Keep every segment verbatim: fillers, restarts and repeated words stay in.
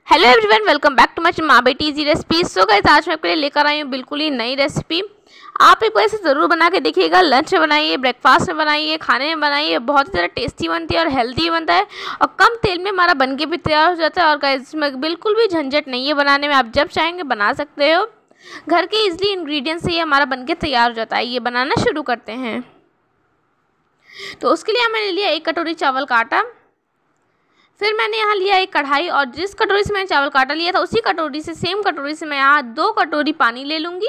Hello everyone, welcome back to my माँ बेटी easy recipes. So guys, आज मैं आपके लिए लेकर आई हूँ बिल्कुल ही नई रेसिपी। आप एक बार इसे ज़रूर बना के देखिएगा। लंच में बनाइए, ब्रेकफास्ट में बनाइए, खाने में बनाइए, बहुत ही ज़्यादा टेस्टी बनती है और हेल्दी बनता है और कम तेल में हमारा बन के भी तैयार हो जाता है। और गाइस, इसमें बिल्कुल भी झंझट नहीं है बनाने में, आप जब चाहेंगे बना सकते हो। घर के ईजिली इंग्रेडिएंट्स से ये हमारा बन के तैयार हो जाता है। ये बनाना शुरू करते हैं। तो उसके लिए मैंने लिया एक कटोरी चावल का आटा। फिर मैंने यहाँ लिया एक कढ़ाई और जिस कटोरी से मैंने चावल काटा लिया था उसी कटोरी से सेम कटोरी से मैं यहाँ दो कटोरी पानी ले लूँगी।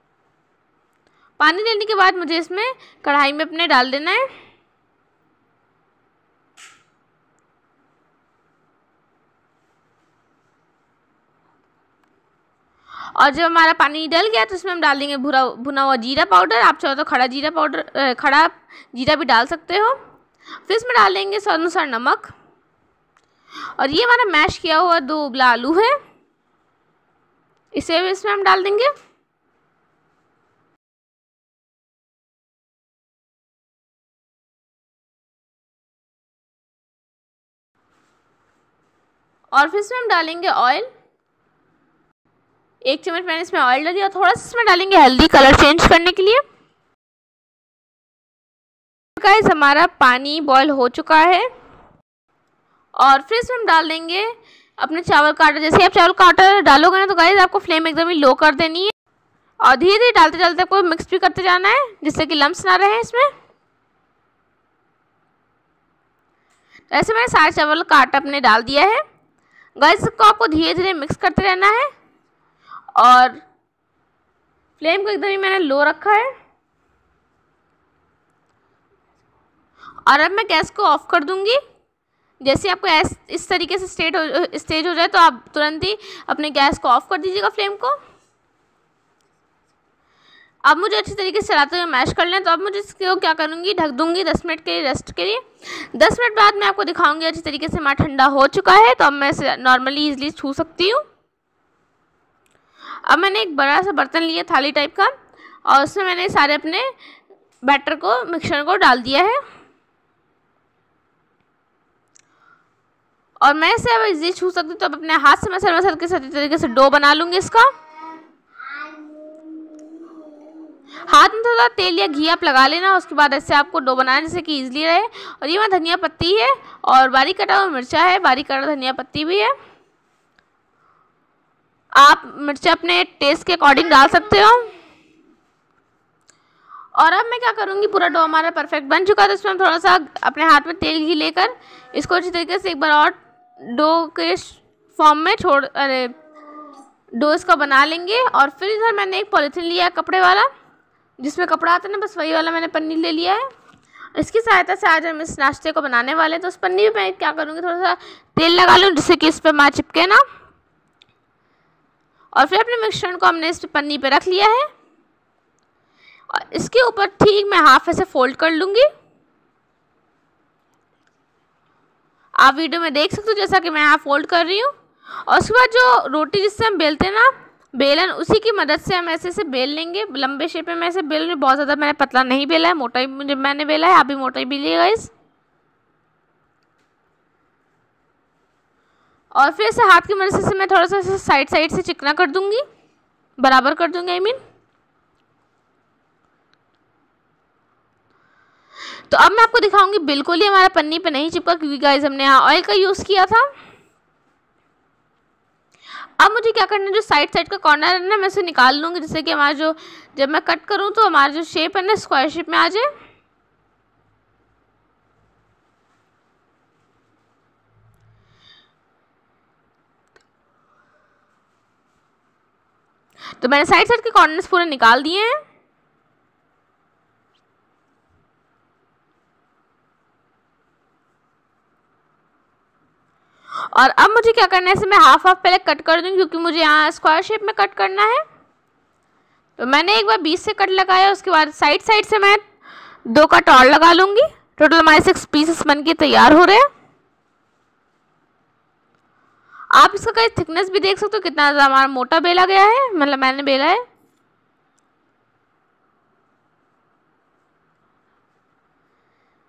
पानी लेने के बाद मुझे इसमें कढ़ाई में अपने डाल देना है। और जब हमारा पानी डल गया तो इसमें हम डाल देंगे भुना भुना हुआ जीरा पाउडर। आप चाहो तो खड़ा जीरा पाउडर खड़ा जीरा भी डाल सकते हो। फिर इसमें डाल देंगे स्वाद अनुसार नमक। और ये हमारा मैश किया हुआ दो उबला आलू है, इसे भी इसमें हम डाल देंगे। और फिर इसमें हम डालेंगे ऑयल। एक चम्मच मैंने इसमें ऑयल डाल दिया। थोड़ा सा इसमें डालेंगे हल्दी, कलर चेंज करने के लिए। गाइस, हमारा पानी बॉयल हो चुका है और फिर इसमें हम डाल देंगे अपने चावल का आटा। जैसे आप चावल का आटा डालोगे ना तो गाइस आपको फ्लेम एकदम ही लो कर देनी है और धीरे धीरे डालते डालते आपको मिक्स भी करते जाना है जिससे कि लम्स ना रहे इसमें। ऐसे मैंने सारे चावल का आटा अपने डाल दिया है। गाइस, इसको आपको धीरे धीरे मिक्स करते रहना है और फ्लेम को एकदम ही मैंने लो रखा है। और अब मैं गैस को ऑफ कर दूंगी। जैसे आपको ऐस इस तरीके से स्टेट हो स्टेज हो जाए तो आप तुरंत ही अपने गैस को ऑफ कर दीजिएगा फ्लेम को। अब मुझे अच्छी तरीके से चलाते हुए मैश कर लें। तो अब मुझे इसको क्या करूँगी, ढक दूँगी दस मिनट के लिए, रेस्ट के लिए। दस मिनट बाद मैं आपको दिखाऊंगी अच्छी तरीके से हमारा ठंडा हो चुका है। तो अब मैं इसे नॉर्मली ईजिली छू सकती हूँ। अब मैंने एक बड़ा सा बर्तन लिया थाली टाइप का और उसमें मैंने सारे अपने बैटर को मिक्सचर को डाल दिया है और मैं इसे अब इजीली छू सकती हूँ। तो अब अपने हाथ से मसल मसल के सही तरीके से डो बना लूँगी इसका। हाथ में थोड़ा तेल या घी आप लगा लेना, उसके बाद ऐसे आपको डो बनाना जिससे कि इजीली रहे। और ये वहाँ धनिया पत्ती है और बारीक कटा हुआ मिर्चा है, बारीक कटा धनिया पत्ती भी है। आप मिर्चा अपने टेस्ट के अकॉर्डिंग डाल सकते हो। और अब मैं क्या करूँगी, पूरा डो हमारा परफेक्ट बन चुका है तो इसमें हम थोड़ा सा अपने हाथ में तेल घी लेकर इसको अच्छी तरीके से एक बार और डो के फॉर्म में छोड़ अरे डो इसका बना लेंगे। और फिर इधर मैंने एक पॉलीथीन लिया है कपड़े वाला, जिसमें कपड़ा आता है ना, बस वही वाला मैंने पन्नी ले लिया है। इसकी सहायता से आज हम इस नाश्ते को बनाने वाले हैं। तो उस पन्नी में मैं क्या करूँगी, थोड़ा सा तेल लगा लूँ जिससे कि इस पर माँ चिपके ना। और फिर अपने मिश्रण को हमने इस पन्नी पे रख लिया है और इसके ऊपर ठीक मैं हाफ ऐसे फोल्ड कर लूँगी। आप वीडियो में देख सकते हो जैसा कि मैं यहाँ फोल्ड कर रही हूँ। और उसके बाद जो रोटी जिससे हम बेलते हैं ना, बेलन, उसी की मदद से हम ऐसे ऐसे बेल लेंगे। लंबे शेप में मैं ऐसे बेल रही हूँ, बहुत ज़्यादा मैंने पतला नहीं बेला है, मोटा ही मुझे मैंने बेला है। आप भी मोटा ही बेलिएगा इस। और फिर ऐसे हाथ की मदद से मैं थोड़ा सा साइड साइड से चिकना कर दूंगी, बराबर कर दूंगी आई मीन। तो अब मैं आपको दिखाऊंगी, बिल्कुल ही हमारा पन्नी पे नहीं चिपका क्योंकि गाइस हमने यहाँ ऑयल का यूज़ किया था। अब मुझे क्या करना है, जो साइड साइड का कॉर्नर है ना, मैं इसे निकाल लूँगी जिससे कि हमारा जो जब मैं कट करूँ तो हमारा जो शेप है ना स्क्वायर शेप में आ जाए। तो मैंने साइड साइड के कॉर्नर्स पूरे निकाल दिए हैं। और अब मुझे क्या करना है, इसे मैं हाफ हाफ पहले कट कर दूँगी क्योंकि मुझे यहाँ स्क्वायर शेप में कट करना है। तो मैंने एक बार बीच से कट लगाया, उसके बाद साइड साइड से मैं दो कट और लगा लूँगी। टोटल हमारे सिक्स पीसेस बन के तैयार हो रहे हैं। आप इसका कहीं थिकनेस भी देख सकते हो कितना ज़्यादा हमारा मोटा बेला गया है, मतलब मैंने बेला है।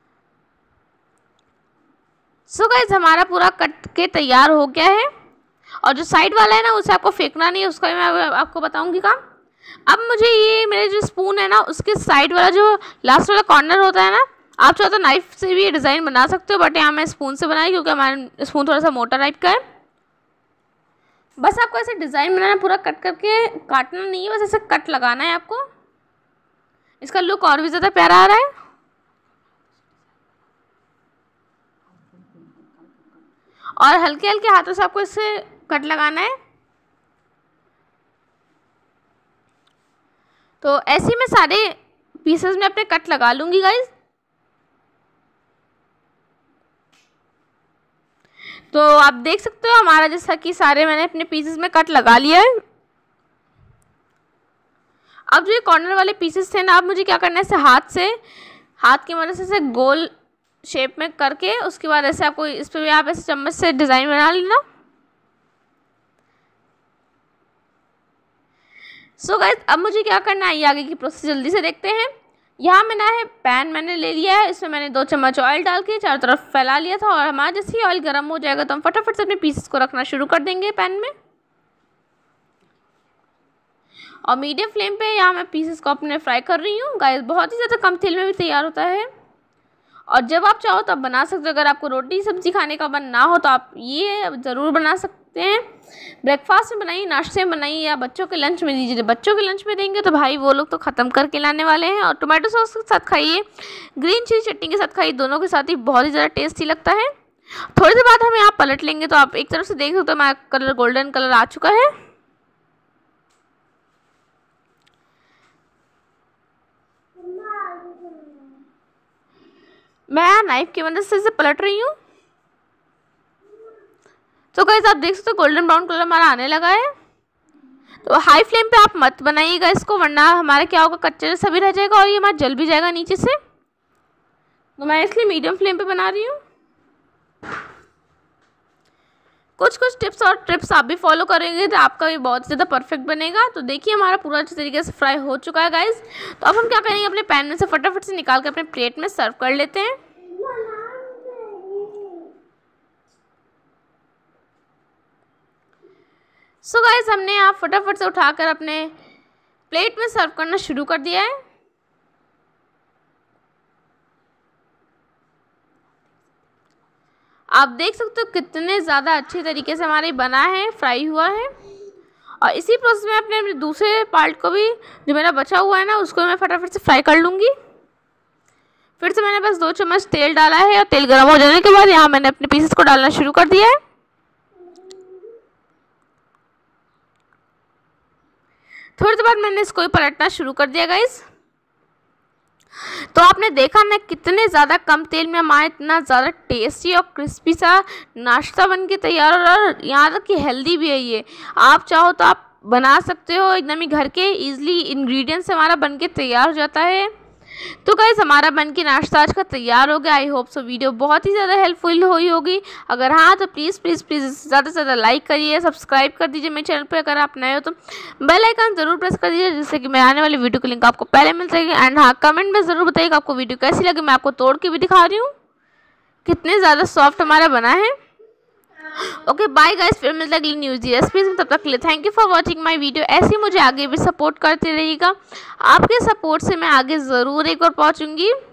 सो गाइस, हमारा पूरा कट के तैयार हो गया है और जो साइड वाला है ना उसे आपको फेंकना नहीं है, उसका मैं आपको बताऊंगी काम। अब मुझे ये मेरे जो स्पून है ना उसके साइड वाला जो लास्ट वाला कॉर्नर होता है ना, आप चाहो तो नाइफ से भी ये डिज़ाइन बना सकते हो, बट यहाँ मैं स्पून से बनाई क्योंकि हमारा स्पून थोड़ा सा मोटा टाइप का है। बस आपको ऐसे डिज़ाइन बनाना, पूरा कट करके काटना नहीं है, बस ऐसे कट लगाना है आपको। इसका लुक और भी ज़्यादा प्यारा आ रहा है। और हल्के हल्के हाथों से आपको इसे कट लगाना है। तो ऐसे मैं सारे पीसेस में अपने कट लगा लूँगी गाइज। तो आप देख सकते हो हमारा जैसा कि सारे मैंने अपने पीसेस में कट लगा लिया है। अब जो ये कॉर्नर वाले पीसेस थे ना, आप मुझे क्या करना है, ऐसे हाथ से हाथ की मदद से ऐसे गोल शेप में करके उसके बाद ऐसे आपको इस पर भी आप ऐसे चम्मच से डिज़ाइन बना लेना। सो गाइस अब मुझे क्या करना है, ये आगे की प्रोसेस जल्दी से देखते हैं। यहाँ मैंने है पैन मैंने ले लिया है, इसमें मैंने दो चम्मच ऑयल डाल के चारों तरफ फैला लिया था। और हमारा जैसे ही ऑयल गर्म हो जाएगा तो हम फटाफट से अपने पीसेस को रखना शुरू कर देंगे पैन में। और मीडियम फ्लेम पे यहाँ मैं पीसेस को अपने फ्राई कर रही हूँ गाइस। बहुत ही ज़्यादा कम तेल में भी तैयार होता है। और जब आप चाहो तो आप बना सकते हो। अगर आपको रोटी सब्जी खाने का मन ना हो तो आप ये ज़रूर बना सकते हैं। ब्रेकफास्ट में बनाइए, नाश्ते में बनाइए, या बच्चों के लंच में दीजिए। बच्चों के लंच में देंगे तो भाई वो लोग तो ख़त्म करके लाने वाले हैं। और टोमेटो सॉस के साथ खाइए, ग्रीन चिली चटनी के साथ खाइए, दोनों के साथ ही बहुत ही ज़्यादा टेस्टी लगता है। थोड़ी देर बाद हम यहाँ पलट लेंगे तो आप एक तरफ से देख सकते हो हमारा कलर गोल्डन कलर आ चुका है। मैं नाइफ की मदद से इसे पलट रही हूँ। तो गाइस आप देख सकते हो गोल्डन ब्राउन कलर हमारा आने लगा है। तो हाई फ्लेम पे आप मत बनाइएगा इसको, वरना हमारे क्या होगा, कच्चे जैसा भी रह जाएगा और ये हमारा जल भी जाएगा नीचे से। तो मैं इसलिए मीडियम फ्लेम पे बना रही हूँ। कुछ कुछ टिप्स और ट्रिप्स आप भी फॉलो करेंगे तो आपका भी बहुत ज़्यादा परफेक्ट बनेगा। तो देखिए हमारा पूरा अच्छे तरीके से फ्राई हो चुका है गाइस। तो अब हम क्या करेंगे, अपने पैन में से फटाफट से निकाल कर अपने प्लेट में सर्व कर लेते हैं। सो गाइस हमने यहाँ फटाफट से उठाकर अपने प्लेट में सर्व करना शुरू कर दिया है। आप देख सकते हो कितने ज़्यादा अच्छे तरीके से हमारे बना है, फ्राई हुआ है। और इसी प्रोसेस में अपने अपने दूसरे पार्ट को भी जो मेरा बचा हुआ है ना उसको मैं फटाफट से फ्राई कर लूँगी। फिर से मैंने बस दो चम्मच तेल डाला है और तेल गर्म हो जाने के बाद यहाँ मैंने अपने पीसेस को डालना शुरू कर दिया है। थोड़ी देर बाद मैंने इसको पलटना शुरू कर दिया गाइस। तो आपने देखा ना कितने ज़्यादा कम तेल में हमारा इतना ज़्यादा टेस्टी और क्रिस्पी सा नाश्ता बन के तैयार, और यहाँ तक कि हेल्दी भी है ये। आप चाहो तो आप बना सकते हो, एकदम ही घर के इजीली इंग्रेडिएंट्स से हमारा बन के तैयार हो जाता है। तो गाइस हमारा बन के नाश्ता आज का तैयार हो गया। आई होप सो वीडियो बहुत ही ज़्यादा हेल्पफुल हुई होगी। अगर हाँ तो प्लीज़ प्लीज़ प्लीज़ ज़्यादा से ज़्यादा लाइक करिए, सब्सक्राइब कर दीजिए मेरे चैनल पे। अगर आप नए हो तो बेल आइकन ज़रूर प्रेस कर दीजिए जिससे कि मैं आने वाली वीडियो की लिंक आपको पहले मिल सके। एंड हाँ कमेंट में ज़रूर बताइएगा आपको वीडियो कैसी लगी। मैं आपको तोड़ के भी दिखा रही हूँ कितने ज़्यादा सॉफ्ट हमारा बना है। ओके बाय गाइस, फिर मिलता है अगली न्यूज़ दी रेसिपीज में। तब तक के लिए thank you for watching my video. ऐसे ही मुझे आगे भी सपोर्ट करते रहिएगा। आपके सपोर्ट से मैं आगे ज़रूर एक बार पहुंचूंगी।